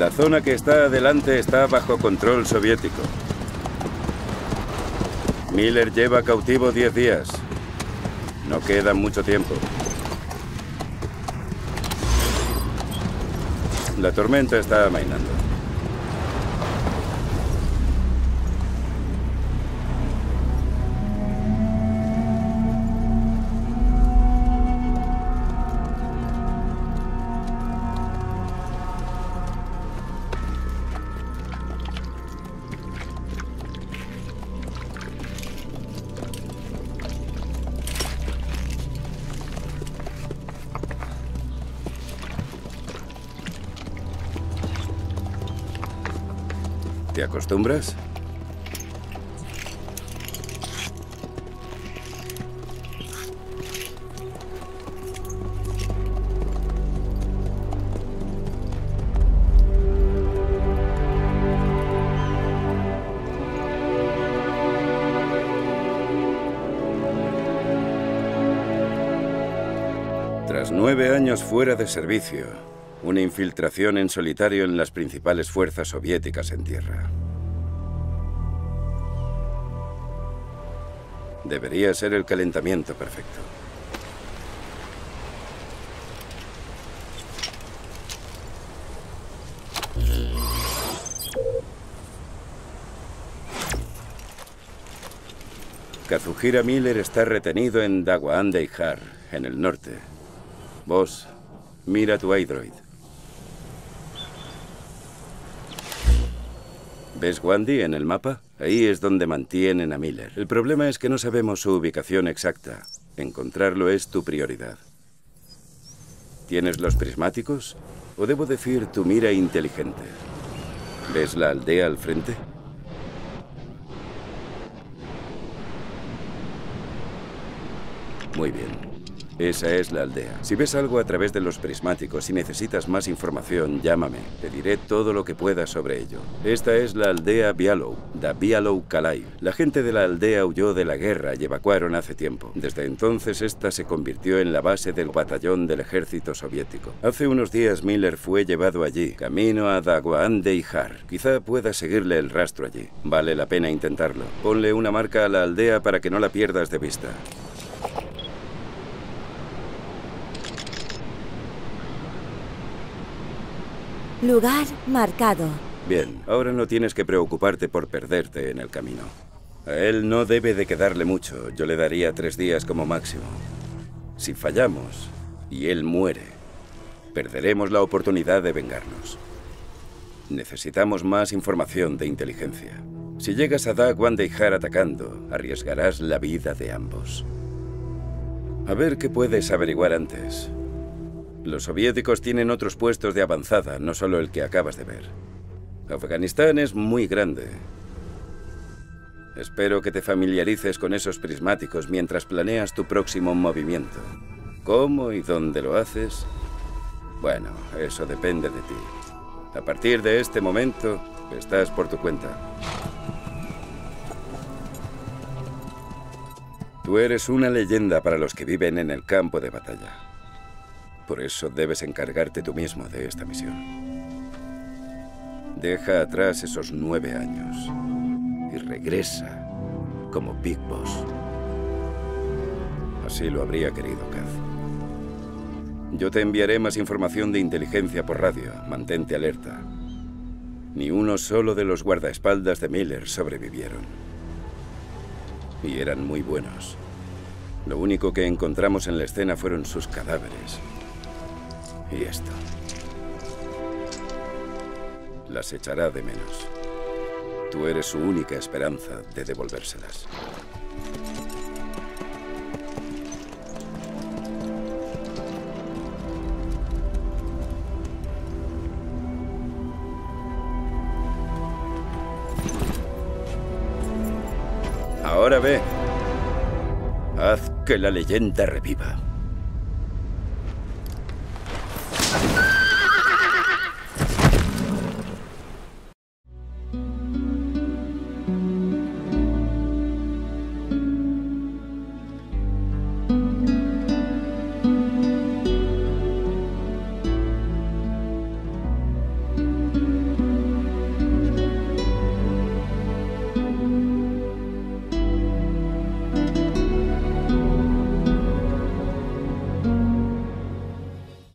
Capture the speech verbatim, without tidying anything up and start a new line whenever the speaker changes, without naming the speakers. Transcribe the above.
La zona que está adelante está bajo control soviético. Miller lleva cautivo diez días. No queda mucho tiempo. La tormenta está amainando. ¿Te acostumbras? Tras nueve años fuera de servicio, una infiltración en solitario en las principales fuerzas soviéticas en tierra. Debería ser el calentamiento perfecto. Kazuhira Miller está retenido en Daguandehar, en el norte. Vos, mira tu iDroid. ¿Ves Gwandi en el mapa? Ahí es donde mantienen a Miller. El problema es que no sabemos su ubicación exacta. Encontrarlo es tu prioridad. ¿Tienes los prismáticos? O debo decir, tu mira inteligente. ¿Ves la aldea al frente? Muy bien. Esa es la aldea. Si ves algo a través de los prismáticos y necesitas más información, llámame. Te diré todo lo que pueda sobre ello. Esta es la aldea Bialow, da Bialow Kalai. La gente de la aldea huyó de la guerra y evacuaron hace tiempo. Desde entonces, esta se convirtió en la base del batallón del ejército soviético. Hace unos días, Miller fue llevado allí, camino a Daguandehar. Quizá pueda seguirle el rastro allí. Vale la pena intentarlo. Ponle una marca a la aldea para que no la pierdas de vista.
Lugar marcado.
Bien, ahora no tienes que preocuparte por perderte en el camino. A él no debe de quedarle mucho. Yo le daría tres días como máximo. Si fallamos y él muere, perderemos la oportunidad de vengarnos. Necesitamos más información de inteligencia. Si llegas a Daguandehar atacando, arriesgarás la vida de ambos. A ver qué puedes averiguar antes. Los soviéticos tienen otros puestos de avanzada, no solo el que acabas de ver. Afganistán es muy grande. Espero que te familiarices con esos prismáticos mientras planeas tu próximo movimiento. ¿Cómo y dónde lo haces? Bueno, eso depende de ti. A partir de este momento, estás por tu cuenta. Tú eres una leyenda para los que viven en el campo de batalla. Por eso debes encargarte tú mismo de esta misión. Deja atrás esos nueve años y regresa como Big Boss. Así lo habría querido Kaz. Yo te enviaré más información de inteligencia por radio. Mantente alerta. Ni uno solo de los guardaespaldas de Miller sobrevivieron. Y eran muy buenos. Lo único que encontramos en la escena fueron sus cadáveres. Y esto. Las echará de menos. Tú eres su única esperanza de devolvérselas. Ahora ve. Haz que la leyenda reviva.